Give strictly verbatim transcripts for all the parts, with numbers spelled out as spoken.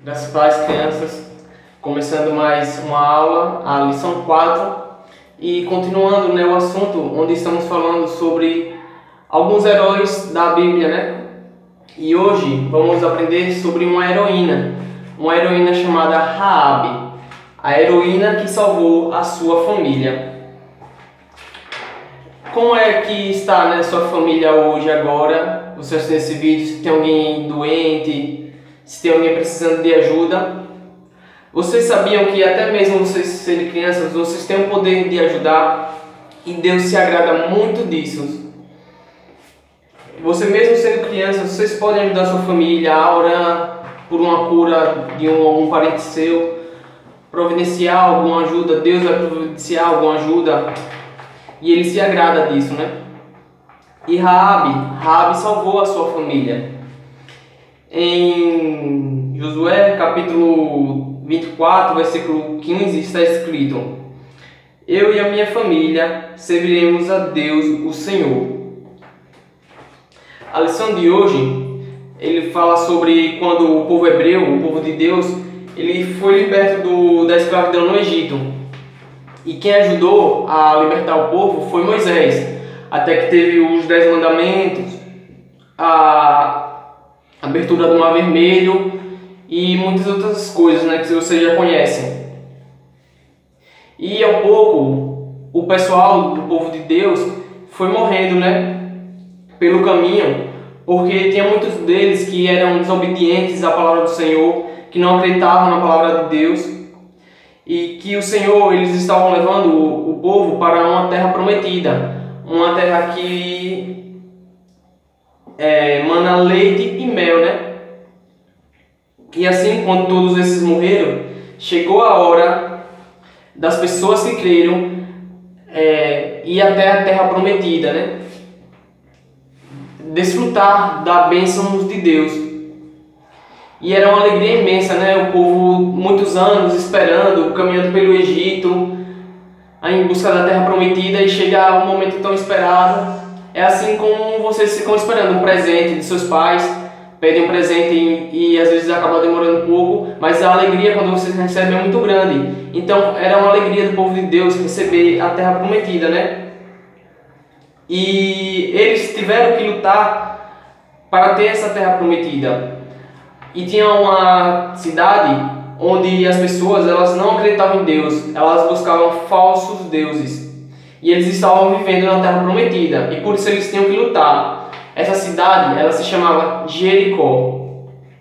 Graças a Deus, crianças, começando mais uma aula, a lição quatro, e continuando, né, o assunto onde estamos falando sobre alguns heróis da Bíblia, né? E hoje vamos aprender sobre uma heroína, uma heroína chamada Raabe, a heroína que salvou a sua família. Como é que está, né, sua família hoje, agora? Você assistiu esse vídeo, se tem alguém doente, se tem alguém precisando de ajuda. Vocês sabiam que até mesmo vocês serem crianças, vocês têm o poder de ajudar e Deus se agrada muito disso. Você mesmo sendo criança, vocês podem ajudar a sua família a orar por uma cura de um, algum parente seu, providenciar alguma ajuda, Deus vai providenciar alguma ajuda e Ele se agrada disso, né? E Raabe, Raabe salvou a sua família. Em Josué capítulo vinte e quatro, versículo quinze, está escrito: Eu e a minha família serviremos a Deus, o Senhor. A lição de hoje, ele fala sobre quando o povo hebreu, o povo de Deus, ele foi liberto do, da escravidão no Egito. E quem ajudou a libertar o povo foi Moisés. Até que teve os dez mandamentos, a abertura do Mar Vermelho e muitas outras coisas, né, que vocês já conhecem. E ao pouco, o pessoal do povo de Deus foi morrendo, né, pelo caminho, porque tinha muitos deles que eram desobedientes à palavra do Senhor, que não acreditavam na palavra de Deus, e que o Senhor, eles estavam levando o, o povo para uma terra prometida, uma terra que é, mana leite e mel, né? E assim, quando todos esses morreram, chegou a hora das pessoas que creram é, ir até a terra prometida, né? Desfrutar da bênção de Deus. E era uma alegria imensa, né? O povo, muitos anos esperando, caminhando pelo Egito, em busca da terra prometida, e chegar o momento tão esperado. É assim como vocês ficam esperando um presente de seus pais, pedem um presente e, e às vezes acaba demorando um pouco, mas a alegria quando vocês recebem é muito grande. Então era uma alegria do povo de Deus receber a terra prometida, né? E eles tiveram que lutar para ter essa terra prometida. E tinha uma cidade onde as pessoas, elas não acreditavam em Deus, elas buscavam falsos deuses. E eles estavam vivendo na terra prometida, e por isso eles tinham que lutar. Essa cidade, ela se chamava Jericó.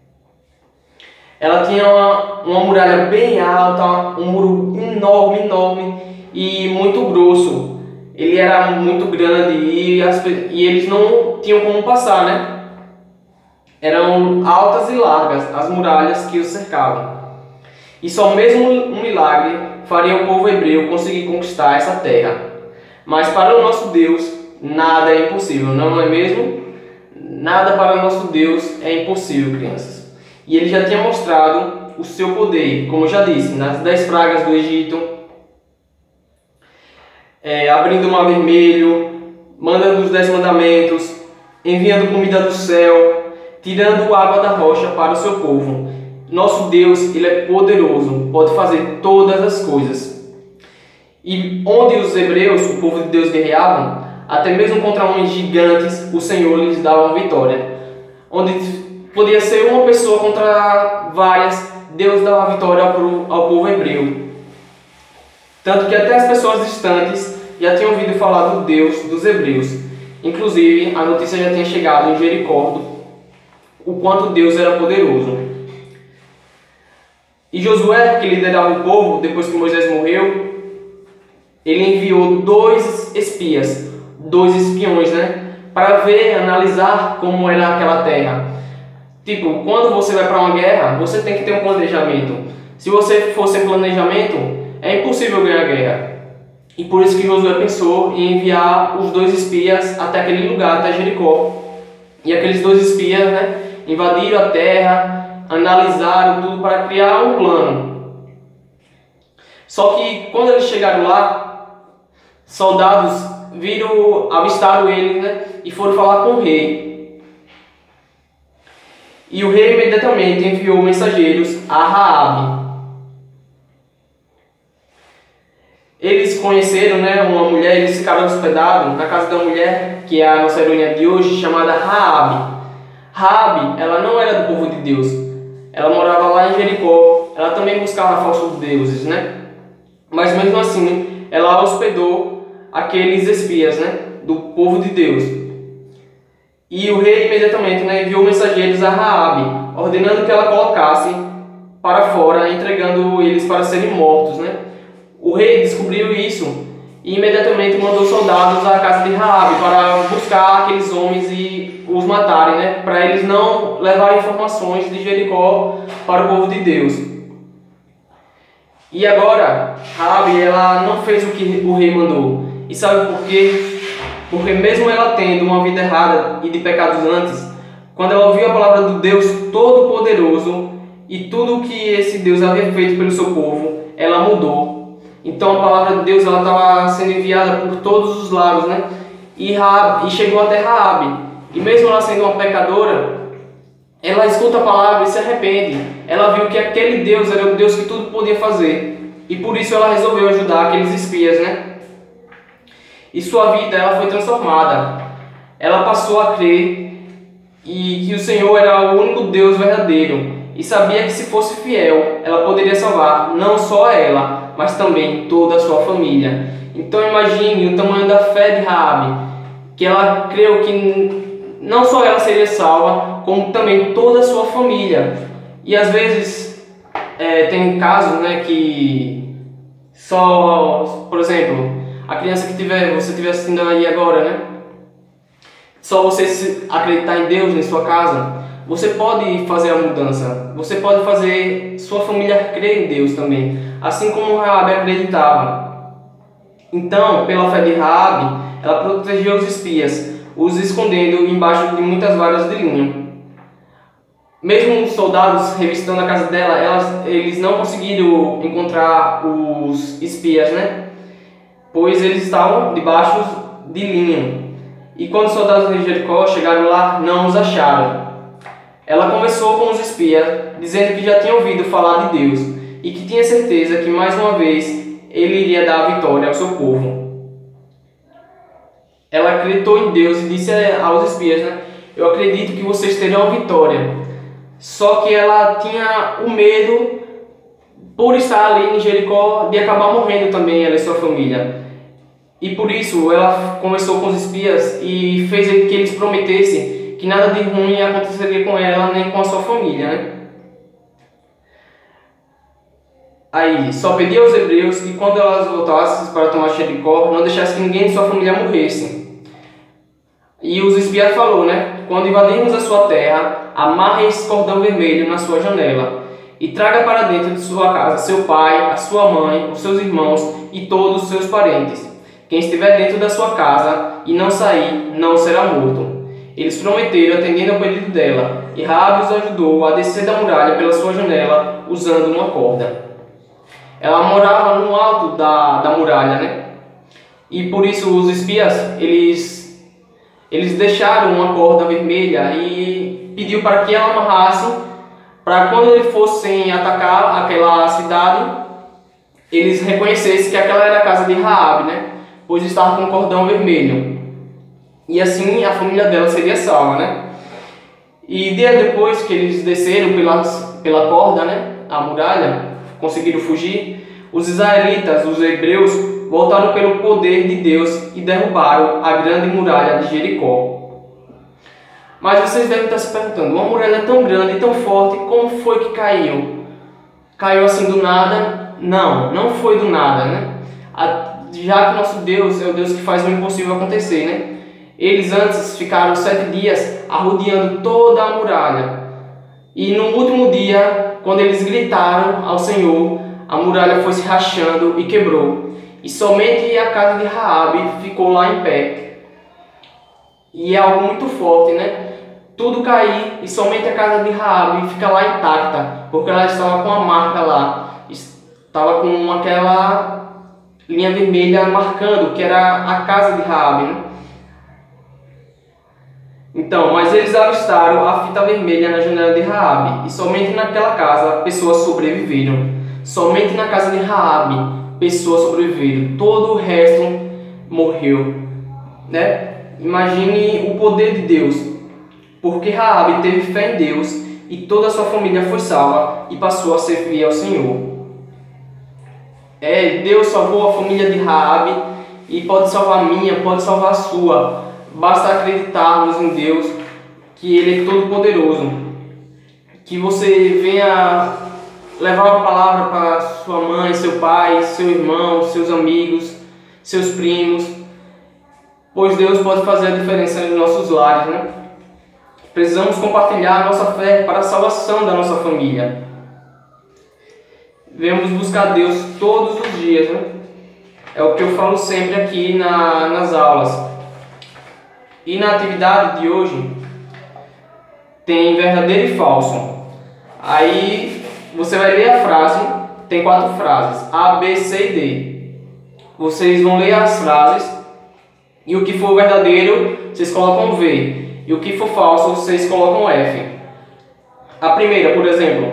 Ela tinha uma, uma muralha bem alta, um muro enorme, enorme e muito grosso. Ele era muito grande e, as, e eles não tinham como passar, né? Eram altas e largas as muralhas que os cercavam. E só mesmo um milagre faria o povo hebreu conseguir conquistar essa terra. Mas para o nosso Deus, nada é impossível, não é mesmo? Nada para o nosso Deus é impossível, crianças. E Ele já tinha mostrado o seu poder, como eu já disse, nas dez pragas do Egito, é, abrindo o Mar Vermelho, mandando os dez mandamentos, enviando comida do céu, tirando água da rocha para o seu povo. Nosso Deus, Ele é poderoso, pode fazer todas as coisas. E onde os hebreus, o povo de Deus, guerreavam, até mesmo contra homens gigantes, o Senhor lhes dava uma vitória. Onde podia ser uma pessoa contra várias, Deus dava vitória ao, ao povo hebreu. Tanto que até as pessoas distantes já tinham ouvido falar do Deus dos hebreus. Inclusive, a notícia já tinha chegado em Jericó, o quanto Deus era poderoso. E Josué, que liderava o povo depois que Moisés morreu, ele enviou dois espias, dois espiões, né? Para ver, analisar como era aquela terra. Tipo, quando você vai para uma guerra, você tem que ter um planejamento. Se você for sem planejamento, é impossível ganhar a guerra. E por isso que Josué pensou em enviar os dois espias até aquele lugar, até Jericó. E aqueles dois espias, né, invadiram a terra, analisaram tudo para criar um plano. Só que quando eles chegaram lá, soldados viram, avistaram eles, né, e foram falar com o rei. E o rei imediatamente enviou mensageiros a Raabe. Eles conheceram, né, uma mulher, eles ficaram hospedados na casa da mulher, que é a nossa heroína de hoje, chamada Raabe. Raabe, ela não era do povo de Deus. Ela morava lá em Jericó. Ela também buscava falsos deuses, né? Mas mesmo assim, ela hospedou aqueles espias, né, do povo de Deus. E o rei imediatamente, né, enviou mensageiros a Raabe, ordenando que ela colocasse para fora, entregando eles para serem mortos, né? O rei descobriu isso e imediatamente mandou soldados à casa de Raabe para buscar aqueles homens e os matarem, né? Para eles não levarem informações de Jericó para o povo de Deus. E agora, Raabe, ela não fez o que o rei mandou. E sabe por quê? Porque mesmo ela tendo uma vida errada e de pecados antes, quando ela ouviu a palavra do Deus Todo-Poderoso e tudo o que esse Deus havia feito pelo seu povo, ela mudou. Então a palavra de Deus estava sendo enviada por todos os lados, né? E, Raabe, e chegou até Raabe. E mesmo ela sendo uma pecadora, ela escuta a palavra e se arrepende. Ela viu que aquele Deus era o Deus que tudo podia fazer. E por isso ela resolveu ajudar aqueles espias, né? E sua vida ela foi transformada. Ela passou a crer e que o Senhor era o único Deus verdadeiro. E sabia que se fosse fiel, ela poderia salvar não só ela, mas também toda a sua família. Então imagine o tamanho da fé de Raabe, que ela creu que não só ela seria salva, como também toda a sua família. E às vezes é, tem casos, né, que só, por exemplo, a criança que tiver, você estiver assistindo aí agora, né, só você acreditar em Deus em sua casa, você pode fazer a mudança. Você pode fazer sua família crer em Deus também, assim como Raabe acreditava. Então, pela fé de Raabe, ela protegeu os espias, os escondendo embaixo de muitas varas de linho. Mesmo os soldados revistando a casa dela, elas, eles não conseguiram encontrar os espias, né? Pois eles estavam debaixo de linho. E quando os soldados de Jericó chegaram lá, não os acharam. Ela conversou com os espias, dizendo que já tinha ouvido falar de Deus e que tinha certeza que mais uma vez ele iria dar a vitória ao seu povo. Ela acreditou em Deus e disse aos espias, né, eu acredito que vocês terão a vitória. Só que ela tinha o medo, por estar ali em Jericó, de acabar morrendo também, ela e sua família. E por isso ela conversou com os espias e fez que eles prometessem que nada de ruim aconteceria com ela nem com a sua família, né? Aí, só pedia aos hebreus que quando elas voltassem para tomar Jericó, não deixasse que ninguém de sua família morresse. E os espias falou, né? Quando invadirmos a sua terra, amarre esse cordão vermelho na sua janela e traga para dentro de sua casa seu pai, a sua mãe, os seus irmãos e todos os seus parentes. Quem estiver dentro da sua casa e não sair, não será morto. Eles prometeram, atendendo ao pedido dela, e Raabe os ajudou a descer da muralha pela sua janela, usando uma corda. Ela morava no alto da, da muralha, né? E por isso os espias, eles, eles deixaram uma corda vermelha e pediu para que ela amarrasse, para quando eles fossem atacar aquela cidade, eles reconhecessem que aquela era a casa de Raabe, né? Pois estava com um cordão vermelho. E assim a família dela seria salva, né? E dia depois que eles desceram pela, pela corda, né, a muralha, conseguiram fugir, os israelitas, os hebreus, voltaram pelo poder de Deus e derrubaram a grande muralha de Jericó. Mas vocês devem estar se perguntando, uma muralha tão grande e tão forte, como foi que caiu? Caiu assim do nada? Não, não foi do nada, né? Já que nosso Deus é o Deus que faz o impossível acontecer, né? Eles antes ficaram sete dias arrodeando toda a muralha. E no último dia, quando eles gritaram ao Senhor, a muralha foi se rachando e quebrou. E somente a casa de Raabe ficou lá em pé. E é algo muito forte, né? Tudo cair e somente a casa de Raabe fica lá intacta, porque ela estava com a marca lá. Estava com aquela linha vermelha marcando que era a casa de Raabe, né? Então, mas eles avistaram a fita vermelha na janela de Raabe, e somente naquela casa pessoas sobreviveram. Somente na casa de Raabe pessoas sobreviveram. Todo o resto morreu, né? Imagine o poder de Deus, porque Raabe teve fé em Deus e toda a sua família foi salva e passou a servir ao Senhor. É, Deus salvou a família de Raabe e pode salvar a minha, pode salvar a sua. Basta acreditarmos em Deus, que Ele é todo-poderoso. Que você venha levar a palavra para sua mãe, seu pai, seu irmão, seus amigos, seus primos, pois Deus pode fazer a diferença nos nossos lares, né? Precisamos compartilhar a nossa fé para a salvação da nossa família. Devemos buscar Deus todos os dias, né? É o que eu falo sempre aqui na, nas aulas. E na atividade de hoje tem verdadeiro e falso. Aí você vai ler a frase, tem quatro frases, A, B, C e D. Vocês vão ler as frases e o que for verdadeiro vocês colocam V e o que for falso vocês colocam F. A primeira, por exemplo,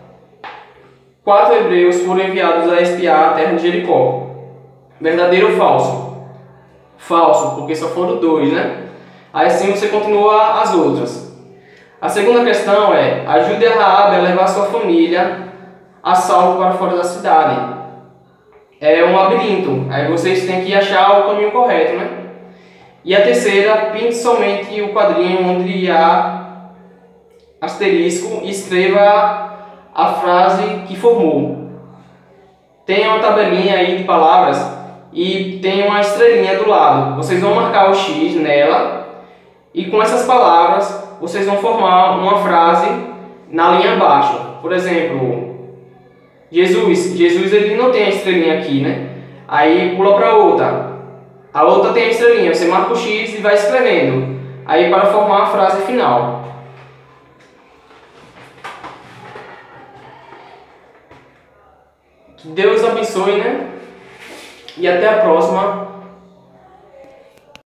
quatro hebreus foram enviados a espiar a terra de Jericó. Verdadeiro ou falso? Falso, porque só foram dois, né? Aí assim você continua as outras. A segunda questão é: ajude a Raabe a levar sua família a salvo para fora da cidade. É um labirinto, aí vocês têm que achar o caminho correto, né? E a terceira, pinte somente o quadrinho onde há asterisco e escreva a frase que formou. Tem uma tabelinha aí de palavras e tem uma estrelinha do lado. Vocês vão marcar o X nela e com essas palavras vocês vão formar uma frase na linha abaixo. Por exemplo, Jesus. Jesus ele não tem a estrelinha aqui, né? Aí pula para outra. A outra tem a estrelinha. Você marca o X e vai escrevendo. Aí para formar a frase final. Que Deus abençoe, né? E até a próxima.